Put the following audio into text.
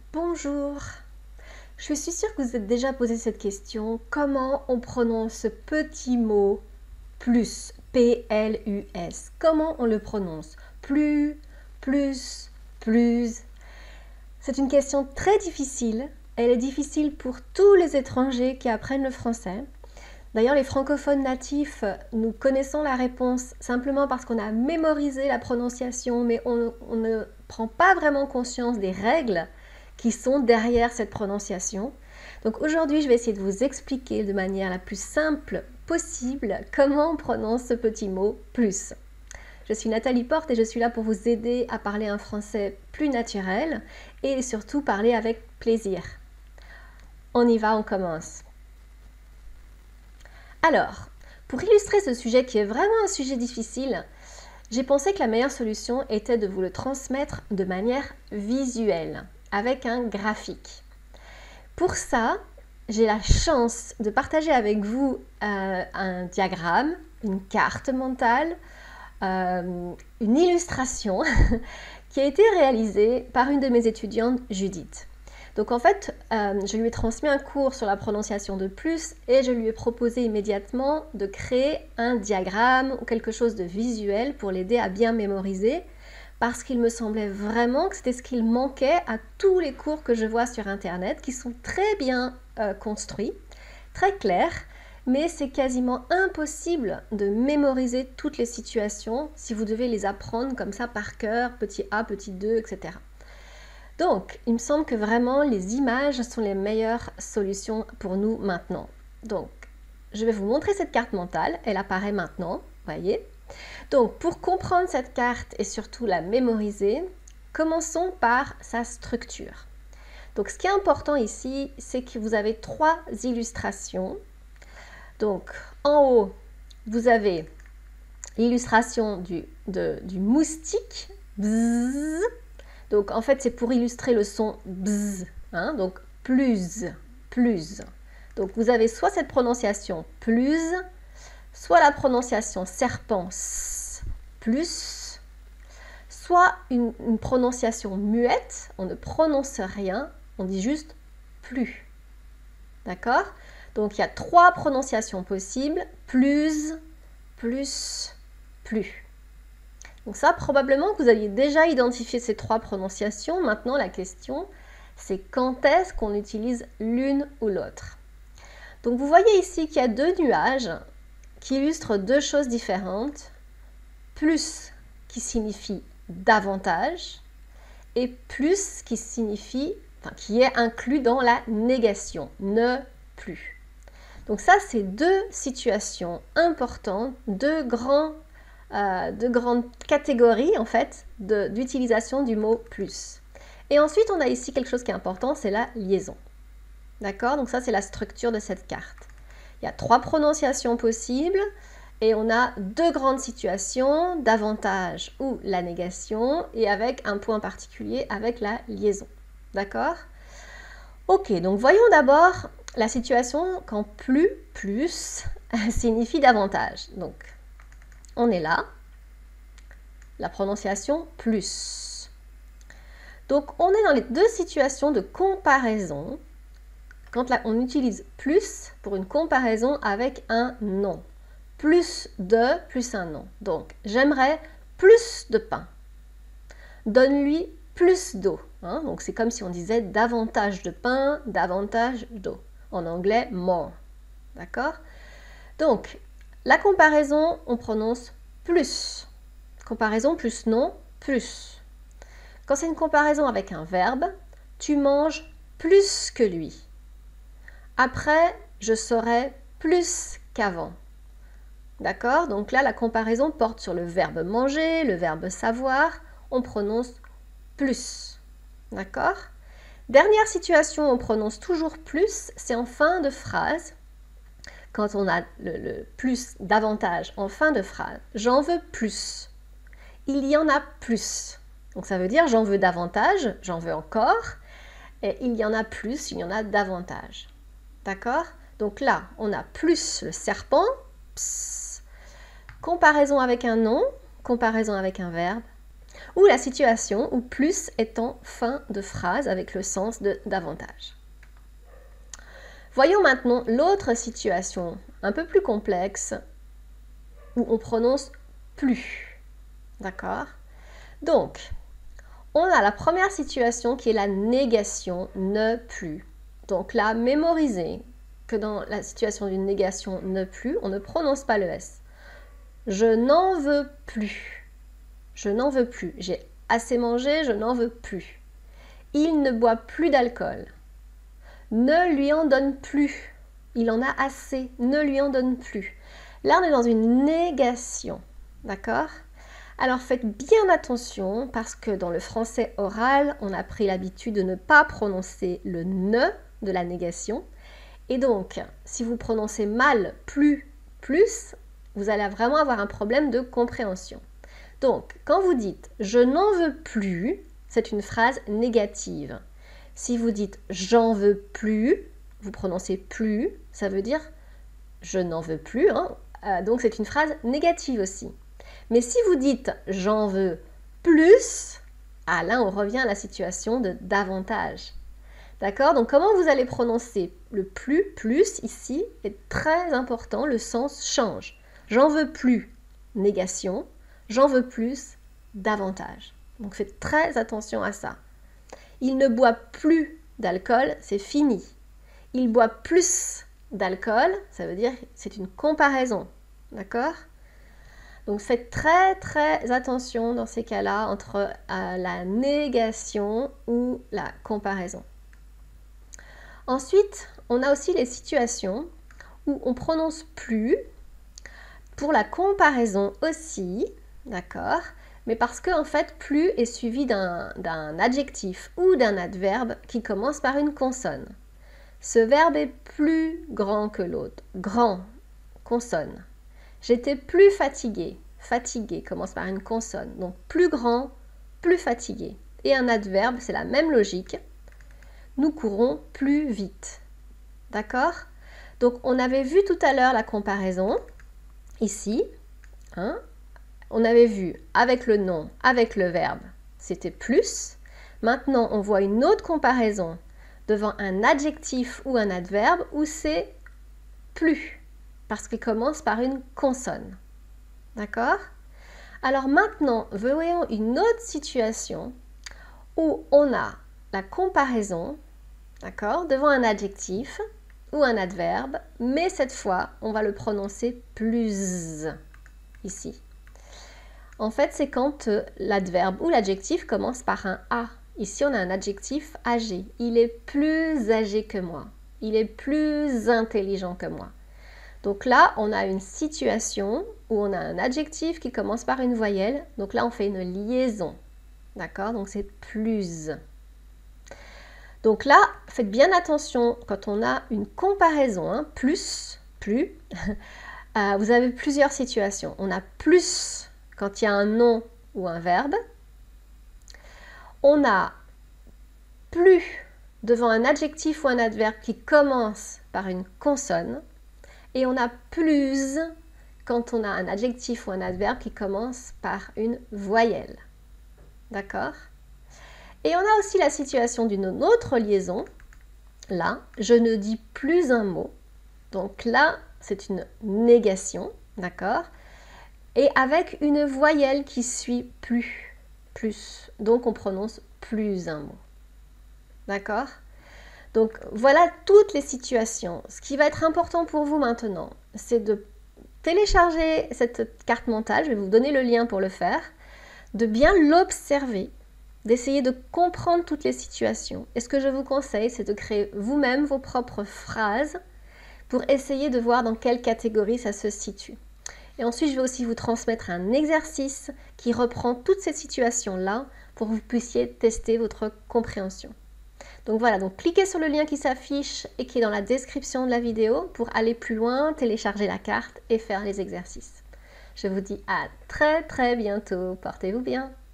Bonjour. Je suis sûre que vous êtes déjà posé cette question. Comment on prononce ce petit mot plus, P-L-U-S? Comment on le prononce? Plus, plus, plus. C'est une question très difficile. Elle est difficile pour tous les étrangers qui apprennent le français. D'ailleurs, les francophones natifs, nous connaissons la réponse simplement parce qu'on a mémorisé la prononciation, mais on ne prend pas vraiment conscience des règles qui sont derrière cette prononciation. Donc aujourd'hui, je vais essayer de vous expliquer de manière la plus simple possible comment on prononce ce petit mot « plus ». Je suis Nathalie Porte et je suis là pour vous aider à parler un français plus naturel et surtout parler avec plaisir. On y va, on commence. Alors, pour illustrer ce sujet qui est vraiment un sujet difficile, j'ai pensé que la meilleure solution était de vous le transmettre de manière visuelle, avec un graphique. Pour ça, j'ai la chance de partager avec vous un diagramme, une carte mentale, une illustration qui a été réalisée par une de mes étudiantes, Judith. Donc en fait, je lui ai transmis un cours sur la prononciation de plus et je lui ai proposé immédiatement de créer un diagramme ou quelque chose de visuel pour l'aider à bien mémoriser parce qu'il me semblait vraiment que c'était ce qu'il manquait à tous les cours que je vois sur Internet qui sont très bien construits, très clairs, mais c'est quasiment impossible de mémoriser toutes les situations si vous devez les apprendre comme ça par cœur, petit a, petit 2, etc. Donc, il me semble que vraiment les images sont les meilleures solutions pour nous maintenant. Donc, je vais vous montrer cette carte mentale, elle apparaît maintenant, voyez. Donc, pour comprendre cette carte et surtout la mémoriser, commençons par sa structure. Donc, ce qui est important ici, c'est que vous avez 3 illustrations. Donc, en haut, vous avez l'illustration du moustique, bzzz. Donc, en fait, c'est pour illustrer le son bzz, hein, donc plus, plus. Donc, vous avez soit cette prononciation plus, soit la prononciation serpent plus, soit une prononciation muette, on ne prononce rien, on dit juste plus. D'accord? Donc, il y a 3 prononciations possibles, plus, plus, plus. Donc ça, probablement que vous aviez déjà identifié ces 3 prononciations. Maintenant, la question, c'est quand est-ce qu'on utilise l'une ou l'autre. Donc vous voyez ici qu'il y a 2 nuages qui illustrent 2 choses différentes. Plus qui signifie davantage et plus qui signifie, qui est inclus dans la négation, ne plus. Donc ça, c'est 2 situations importantes, 2 grandes catégories en fait d'utilisation du mot plus. Et ensuite, on a ici quelque chose qui est important, c'est la liaison. D'accord? Donc ça, c'est la structure de cette carte. Il y a 3 prononciations possibles et on a 2 grandes situations, davantage ou la négation, et avec un point particulier avec la liaison. D'accord? Ok, donc voyons d'abord la situation quand plus signifie davantage. Donc, on est là, la prononciation plus. Donc, on est dans les 2 situations de comparaison quand on utilise plus pour une comparaison avec un nom. Plus de, plus un nom. Donc, j'aimerais plus de pain. Donne-lui plus d'eau. Hein? Donc, c'est comme si on disait davantage de pain, davantage d'eau. En anglais, more. D'accord? Donc, la comparaison, on prononce plus. Comparaison plus nom, plus. Quand c'est une comparaison avec un verbe, tu manges plus que lui. Après, je serai plus qu'avant. D'accord? Donc là, la comparaison porte sur le verbe manger, le verbe savoir. On prononce plus. D'accord? Dernière situation, on prononce toujours plus, c'est en fin de phrase. Quand on a le plus, davantage en fin de phrase. J'en veux plus. Il y en a plus. Donc ça veut dire j'en veux davantage, j'en veux encore. Et il y en a plus, il y en a davantage. D'accord? Donc là, on a plus le serpent. Pss. Comparaison avec un nom, comparaison avec un verbe. ou la situation où plus est en fin de phrase avec le sens de davantage. Voyons maintenant l'autre situation un peu plus complexe où on prononce plus. D'accord? Donc, on a la première situation qui est la négation ne plus. Donc là, mémorisez que dans la situation d'une négation ne plus, on ne prononce pas le S. Je n'en veux plus. Je n'en veux plus. J'ai assez mangé, je n'en veux plus. Il ne boit plus d'alcool. Ne lui en donne plus. Il en a assez. Ne lui en donne plus. Là, on est dans une négation. D'accord? Alors, faites bien attention parce que dans le français oral, on a pris l'habitude de ne pas prononcer le ne de la négation. Et donc, si vous prononcez mal plus, vous allez vraiment avoir un problème de compréhension. Donc, quand vous dites « je n'en veux plus », c'est une phrase négative. Si vous dites « j'en veux plus », vous prononcez « plus », ça veut dire « je n'en veux plus », hein. Donc c'est une phrase négative aussi. Mais si vous dites « j'en veux plus », là on revient à la situation de davantage. D'accord? Donc comment vous allez prononcer le plus ici est très important, le sens change. J'en veux plus, négation. J'en veux plus, davantage. Donc faites très attention à ça. Il ne boit plus d'alcool, c'est fini. Il boit plus d'alcool, ça veut dire c'est une comparaison. D'accord? Donc faites très attention dans ces cas-là entre la négation ou la comparaison. Ensuite, on a aussi les situations où on prononce plus pour la comparaison aussi. D'accord? Mais parce que en fait, plus est suivi d'un adjectif ou d'un adverbe qui commence par une consonne. Ce verbe est plus grand que l'autre. Grand, consonne. J'étais plus fatigué. Fatigué commence par une consonne. Donc plus grand, plus fatigué. Et un adverbe, c'est la même logique. Nous courons plus vite. D'accord? Donc on avait vu tout à l'heure la comparaison. Ici. Hein? On avait vu avec le nom, avec le verbe, c'était plus. Maintenant, on voit une autre comparaison devant un adjectif ou un adverbe où c'est plus, parce qu'il commence par une consonne. D'accord? Alors maintenant, voyons une autre situation où on a la comparaison, d'accord, devant un adjectif ou un adverbe, mais cette fois, on va le prononcer plus ici. En fait, c'est quand l'adverbe ou l'adjectif commence par un A. Ici, on a un adjectif âgé. Il est plus âgé que moi. Il est plus intelligent que moi. Donc là, on a une situation où on a un adjectif qui commence par une voyelle. Donc là, on fait une liaison. D'accord? Donc c'est plus. Donc là, faites bien attention quand on a une comparaison, hein, plus. Vous avez plusieurs situations. On a plus quand il y a un nom ou un verbe. On a plus devant un adjectif ou un adverbe qui commence par une consonne. Et on a plus quand on a un adjectif ou un adverbe qui commence par une voyelle. D'accord? Et on a aussi la situation d'une autre liaison. Là, je ne dis plus un mot. Donc là, c'est une négation. D'accord? Et avec une voyelle qui suit plus. Donc on prononce plus un mot. D'accord? Donc voilà toutes les situations. Ce qui va être important pour vous maintenant, c'est de télécharger cette carte mentale. Je vais vous donner le lien pour le faire. De bien l'observer, d'essayer de comprendre toutes les situations. Et ce que je vous conseille, c'est de créer vous-même vos propres phrases pour essayer de voir dans quelle catégorie ça se situe. Et ensuite, je vais aussi vous transmettre un exercice qui reprend toutes ces situations-là pour que vous puissiez tester votre compréhension. Donc voilà, donc cliquez sur le lien qui s'affiche et qui est dans la description de la vidéo pour aller plus loin, télécharger la carte et faire les exercices. Je vous dis à très bientôt. Portez-vous bien.